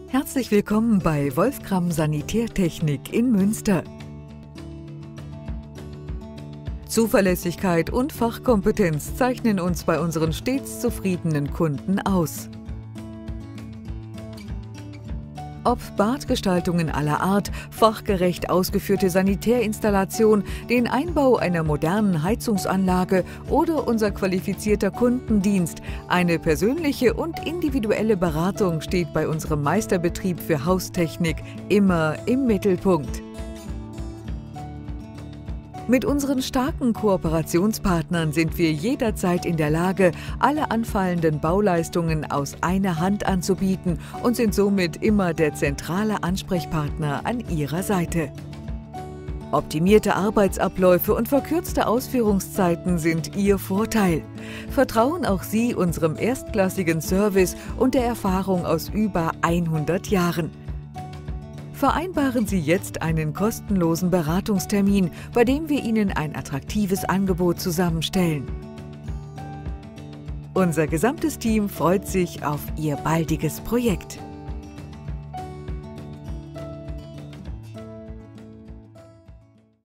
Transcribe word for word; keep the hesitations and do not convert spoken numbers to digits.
Herzlich willkommen bei Wolfgram Sanitärtechnik in Münster. Zuverlässigkeit und Fachkompetenz zeichnen uns bei unseren stets zufriedenen Kunden aus. Ob Badgestaltungen aller Art, fachgerecht ausgeführte Sanitärinstallation, den Einbau einer modernen Heizungsanlage oder unser qualifizierter Kundendienst, eine persönliche und individuelle Beratung steht bei unserem Meisterbetrieb für Haustechnik immer im Mittelpunkt. Mit unseren starken Kooperationspartnern sind wir jederzeit in der Lage, alle anfallenden Bauleistungen aus einer Hand anzubieten und sind somit immer der zentrale Ansprechpartner an Ihrer Seite. Optimierte Arbeitsabläufe und verkürzte Ausführungszeiten sind Ihr Vorteil. Vertrauen auch Sie unserem erstklassigen Service und der Erfahrung aus über hundert Jahren. Vereinbaren Sie jetzt einen kostenlosen Beratungstermin, bei dem wir Ihnen ein attraktives Angebot zusammenstellen. Unser gesamtes Team freut sich auf Ihr baldiges Projekt.